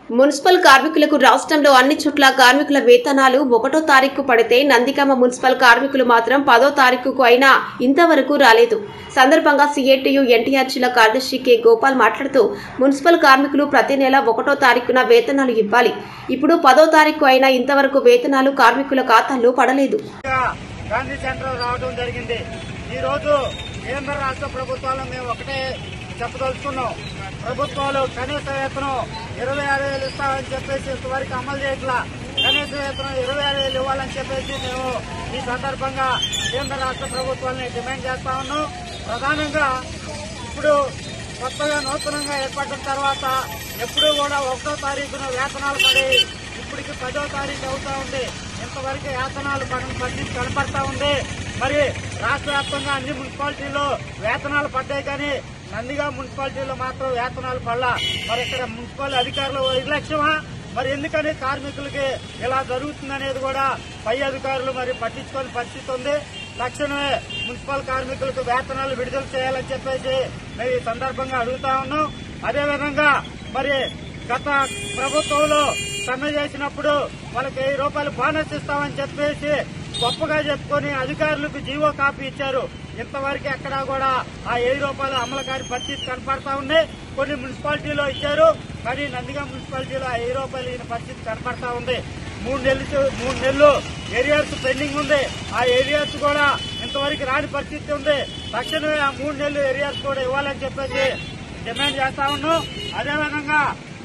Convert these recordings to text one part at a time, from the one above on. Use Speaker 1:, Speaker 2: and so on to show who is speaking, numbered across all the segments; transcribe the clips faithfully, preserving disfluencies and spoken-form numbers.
Speaker 1: Municipal కార్మికులకు రాష్ట్రంలో అన్ని చోట్ల కార్మికుల వేతనాలు ఒకటో తారీఖు పడితే నందిగామ మున్సిపల్ కార్మికులు మాత్రం పదో తారీఖుకు అయినా ఇంతవరకు రాలేదు. సందర్భంగా సిఐటియు ఎన్టీఆర్ జిల్లా కార్యదర్శి కె గోపాల్ మాట్లాడుతూ మున్సిపల్ కార్మికులు ప్రతి నెల ఒకటో తారీఖున వేతనాలు ఇవ్వాలి. ఇప్పుడు పదో తారీఖు అయినా ఇంతవరకు వేతనాలు కార్మికుల ఖాతాల్లో పడలేదు.
Speaker 2: గాంధీ సెంటర్ రావడం జరిగింది. ఈ రోజు కేంద్ర రాష్ట్ర ప్రభుత్వాలు మేము ఒకటే చెప్పదలుచుకున్నాం. ప్రభుత్వాలు కనీస వేతనం ఇరవై ఆరు వేలు ఇస్తామని చెప్పేసి ఇంతవరకు అమలు చేయట్లా. కనీస వేతనం ఇరవై ఆరు వేలు ఇవ్వాలని చెప్పేసి మేము ఈ సందర్భంగా కేంద్ర రాష్ట్ర ప్రభుత్వాలని డిమాండ్ చేస్తా ఉన్నాం. ప్రధానంగా ఇప్పుడు కొత్తగా నూతనంగా ఏర్పడిన తర్వాత ఎప్పుడూ కూడా ఒకటో తారీఖున వేతనాలు పడి ఇప్పటికి పదో తారీఖు అవుతా ఉంది. ఇంతవరకు వేతనాలు పరిస్థితి కనపడతా ఉంది. మరి రాష్ట్ర వ్యాప్తంగా అన్ని మున్సిపాలిటీల్లో వేతనాలు పడ్డాయి, కానీ నందిగామ మున్సిపాలిటీలో మాత్రం వేతనాలు పడలా. మరి ఇక్కడ మున్సిపల్ అధికారులు నిర్లక్ష్యమా, మరి ఎందుకని కార్మికులకి ఇలా జరుగుతుందనేది కూడా పై అధికారులు మరి పట్టించుకోని పరిస్థితి ఉంది. తక్షణమే మున్సిపల్ కార్మికులకు వేతనాలు విడుదల చేయాలని చెప్పేసి మేము ఈ సందర్భంగా అడుగుతా ఉన్నాం. అదేవిధంగా మరి గత ప్రభుత్వంలో సమ్మె చేసినప్పుడు వాళ్ళకి వెయ్యి రూపాయలు బోనస్ ఇస్తామని చెప్పేసి గొప్పగా చెప్పుకొని అధికారులకు జీవో కాపీ ఇచ్చారు. ఇంతవరకు ఎక్కడా కూడా ఆ వెయ్యి రూపాయలు అమలు కాని పరిస్థితి కనపడతా ఉంది. కొన్ని మున్సిపాలిటీలో ఇచ్చారు, కానీ నందిగామ మున్సిపాలిటీలో ఆ వెయ్యి రూపాయలు ఇచ్చిన పరిస్థితి కనపడతా ఉంది. మూడు నెలలు మూడు నెలలు ఏరియాస్ పెండింగ్ ఉంది. ఆ ఏరియాస్ కూడా ఇంతవరకు రాని పరిస్థితి ఉంది. తక్షణమే ఆ మూడు నెలలు ఏరియాస్ కూడా ఇవ్వాలని చెప్పేసి డిమాండ్ చేస్తా ఉన్నాం. అదేవిధంగా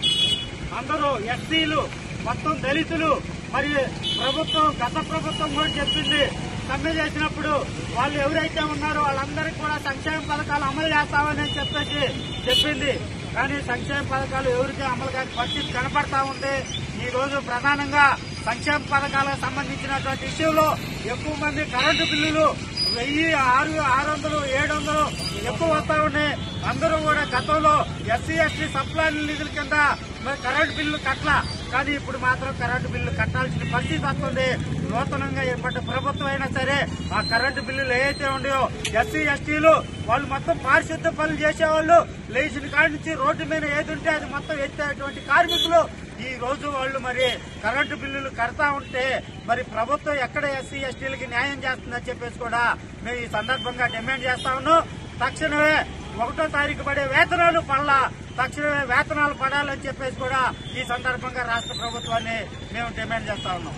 Speaker 2: అందరూ ఎస్సీలు, మొత్తం దళితులు, మరి ప్రభుత్వం గత ప్రభుత్వం కూడా చెప్పింది సమ్మె చేసినప్పుడు వాళ్ళు ఎవరైతే ఉన్నారో వాళ్ళందరికీ కూడా సంక్షేమ పథకాలు అమలు చేస్తామని చెప్పేసి చెప్పింది. కానీ సంక్షేమ పథకాలు ఎవరికీ అమలు కాని పరిస్థితి కనపడతా ఉంది. ఈ రోజు ప్రధానంగా సంక్షేమ పథకాలకు సంబంధించినటువంటి ఇష్యూలో ఎక్కువ మంది కరెంటు బిల్లులు వెయ్యి ఆరు ఆరు వందలు ఏడు వందలు ఎక్కువ వస్తా ఉన్నాయి. అందరూ కూడా గతంలో ఎస్సీ ఎస్టీ సప్లై నిధుల కింద మరి కరెంటు బిల్లు కట్టలా, కానీ ఇప్పుడు మాత్రం కరెంటు బిల్లు కట్టాల్సిన పరిస్థితి వస్తుంది. నూతనంగా ఏర్పడ్డ ప్రభుత్వం అయినా సరే ఆ కరెంటు బిల్లులు ఏవైతే ఉన్నాయో ఎస్సీ ఎస్టీలు వాళ్ళు మొత్తం పారిశుద్ధ్య పనులు చేసేవాళ్ళు, లేచిన కాడి నుంచి రోడ్డు మీద ఏది ఉంటే అది మొత్తం ఎత్తేటువంటి కార్మికులు ఈ రోజు వాళ్ళు మరి కరెంటు బిల్లులు కడతా ఉంటే మరి ప్రభుత్వం ఎక్కడ ఎస్సీ ఎస్టీలకి న్యాయం చేస్తుందని చెప్పేసి కూడా మేము ఈ సందర్భంగా డిమాండ్ చేస్తా ఉన్నాం. తక్షణమే ఒకటో తారీఖు పడే వేతనాలు పడలా, తక్షణమే వేతనాలు పడాలని చెప్పేసి కూడా ఈ సందర్భంగా రాష్ట్ర ప్రభుత్వాన్ని మేము డిమాండ్ చేస్తా ఉన్నాం.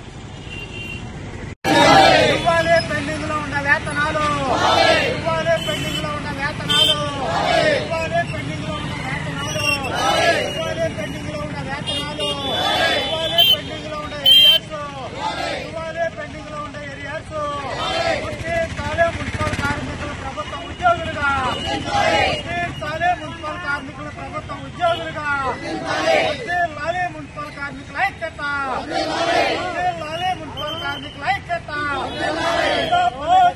Speaker 2: ఇవ్వాలి పెండింగ్ లో ఉన్న వేతనాలు, ఇవ్వాలి పెండింగ్ లో ఉన్న వేతనాలు, ఇవ్వాలి పెండింగ్ లో ఉన్న వేతనాలు, ఇవ్వాలి పెండింగ్ లో ఉన్న వేతనాలు, ఇవ్వాలి పెండింగ్ లో ఉన్న ఏరియాస్, ఇవ్వాలి పెండింగ్ లో ఉన్న ఏరియాస్. గుర్తించాలే మున్సిపల్ కార్మికులు ప్రభుత్వ ఉద్యోగులుగా, గుర్తించాలే మున్సిపల్ కార్మికులు ప్రభుత్వ ఉద్యోగులుగా, గుర్తించాలే మున్సిపల్ కార్మికుల ఐక్యత, గుర్తించాలే మున్సిపల్ కార్మికుల ఐక్యత.